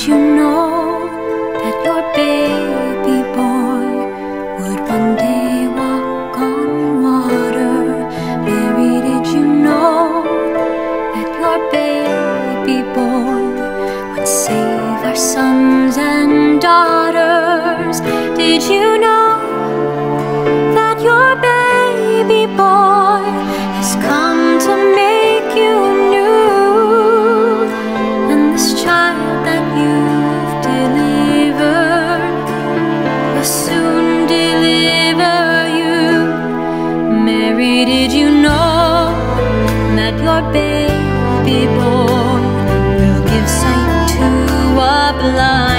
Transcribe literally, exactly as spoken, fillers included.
you know that your baby boy would one day walk on water? Mary, did you know that your baby boy would save our sons and daughters? Did you know that your baby boy has come to make you new? And this child that you've delivered will soon deliver you. Mary, did you know that your baby boy will give sight to a blind?